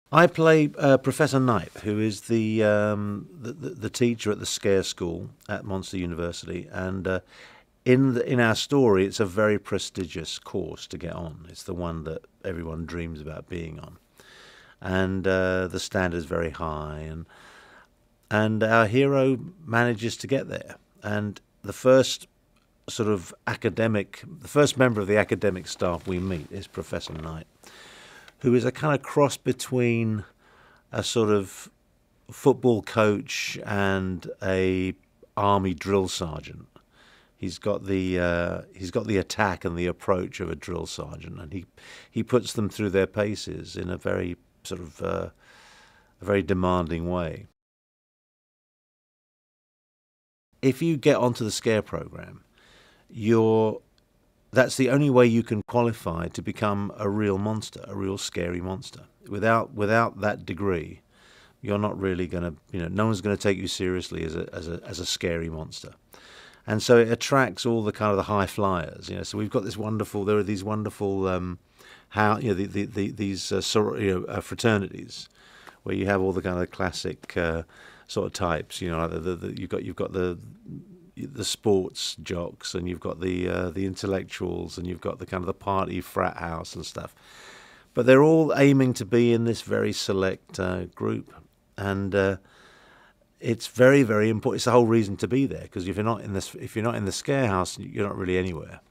I play Professor Knight, who is the teacher at the Scare School at Monster University, and in our story, it's a very prestigious course to get on. It's the one that everyone dreams about being on, and the standard is very high, and our hero manages to get there. And the first the first member of the academic staff we meet is Professor Knight, who is a kind of cross between a sort of football coach and a army drill sergeant. He's got the attack and the approach of a drill sergeant, and he puts them through their paces in a very a very demanding way. If you get onto the scare program, that's the only way you can qualify to become a real monster, a real scary monster. Without that degree, you're not really going to, no one's going to take you seriously as a scary monster. And so it attracts all the kind of the high flyers. So we've got there are these wonderful fraternities where you have all the kind of classic sort of types. Like you've got the sports jocks, and you've got the intellectuals, and you've got the kind of the party frat house and stuff. But they're all aiming to be in this very select group, and it's very, very important. It's the whole reason to be there, because if you're not in the scare house, you're not really anywhere.